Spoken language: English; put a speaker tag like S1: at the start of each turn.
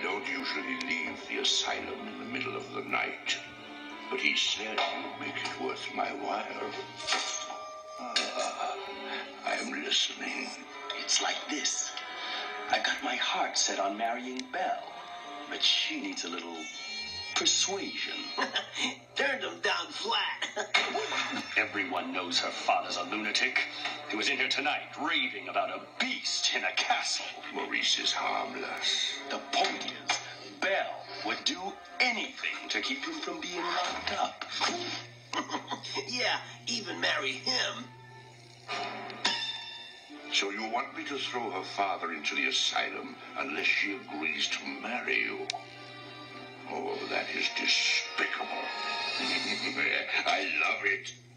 S1: don't usually leave the asylum in the middle of the night, but he said you'd make it worth my while. I'm listening.
S2: It's like this. I've got my heart set on marrying Belle, but she needs a little persuasion.
S3: Turned him down flat.
S2: Everyone knows her father's a lunatic. He was in here tonight raving about a beast in a castle.
S1: Maurice is harmless.
S2: The point is, Belle would do anything to keep him from being locked up.
S3: Yeah, even marry him.
S1: So you want me to throw her father into the asylum unless she agrees to marry you? Oh, that is despicable. I love it.